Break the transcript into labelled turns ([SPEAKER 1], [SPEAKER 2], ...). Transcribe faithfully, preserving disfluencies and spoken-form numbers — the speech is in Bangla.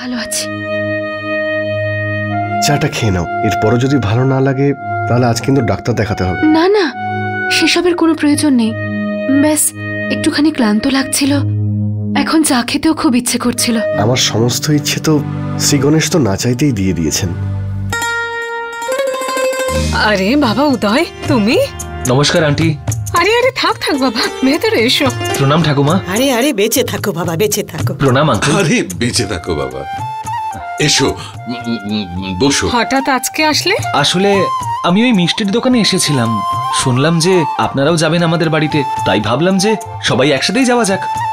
[SPEAKER 1] ভালো আছি।
[SPEAKER 2] চাটা খেয়ে নাও, এরপরও যদি ভালো না লাগে তাহলে আজ কিন্তু ডাক্তার দেখাতে হবে।
[SPEAKER 1] না না, সেসবের কোনো প্রয়োজন নেই। ব্যাস একটুখানি ক্লান্ত লাগছিল, এখন চা খেতেও খুব ইচ্ছে করছিল।
[SPEAKER 2] আমার সমস্ত ইচ্ছে তো শ্রী গণেশ তো না চাইতেই দিয়ে দিয়েছেন।
[SPEAKER 3] আরে বাবা উদয়, তুমি?
[SPEAKER 4] নমস্কার আন্টি।
[SPEAKER 3] আরে আরে থাক থাক বাবা, ভেতরে এসো।
[SPEAKER 4] প্রণাম ঠাকুমা।
[SPEAKER 5] আরে আরে বেঁচে থাকো বাবা, বেঁচে থাকো।
[SPEAKER 4] প্রণাম আঙ্কেল।
[SPEAKER 6] আরে বেঁচে থাকো বাবা, এসো বসো।
[SPEAKER 3] হঠাৎ আজকে আসলে?
[SPEAKER 4] আসলে আমি ওই মিষ্টির দোকানে এসেছিলাম, শুনলাম যে আপনারাও যাবেন আমাদের বাড়িতে, তাই ভাবলাম যে সবাই একসাথেই যাওয়া যাক।